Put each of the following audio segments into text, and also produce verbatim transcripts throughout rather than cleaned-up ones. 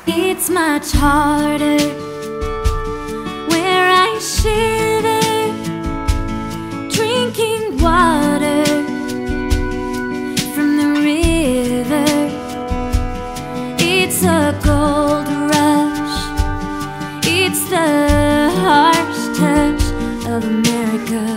It's much harder where I shiver, drinking water from the river. It's a gold rush, it's the harsh touch of America.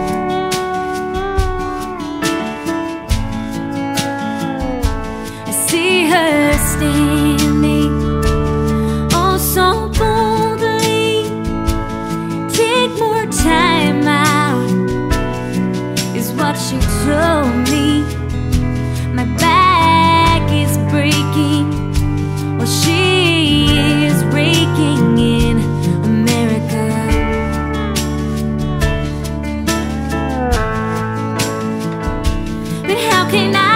I see her standing oh so boldly. Take more time out is what she told me. My back is breaking while she is raking in America. But how can I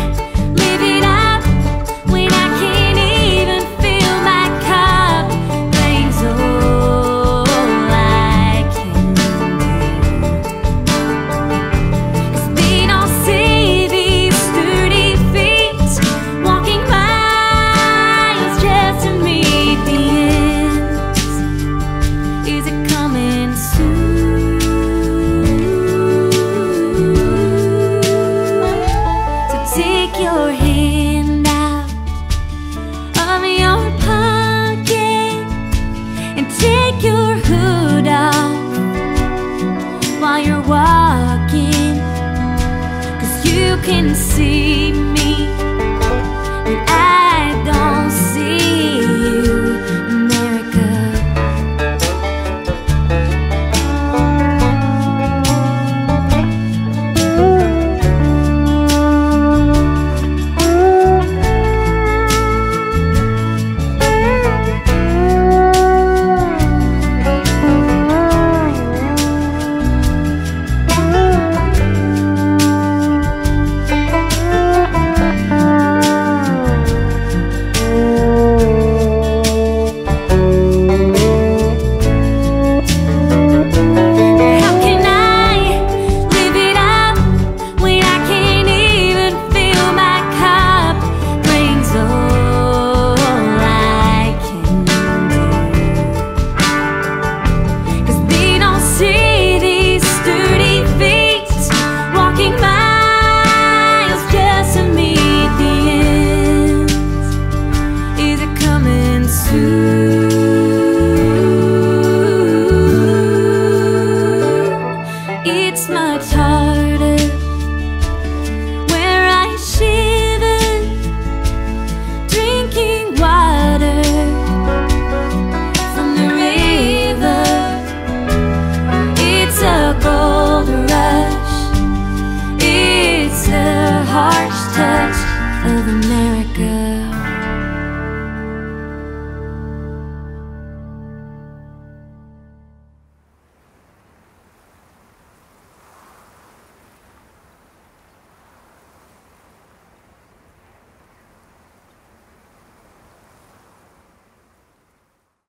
take your hand out of your pocket and take your hood off while you're walking, 'cause you can see me and I don't see you, America. It's much harder where I shiver, drinking water from the river. It's a gold rush, it's a harsh touch of America.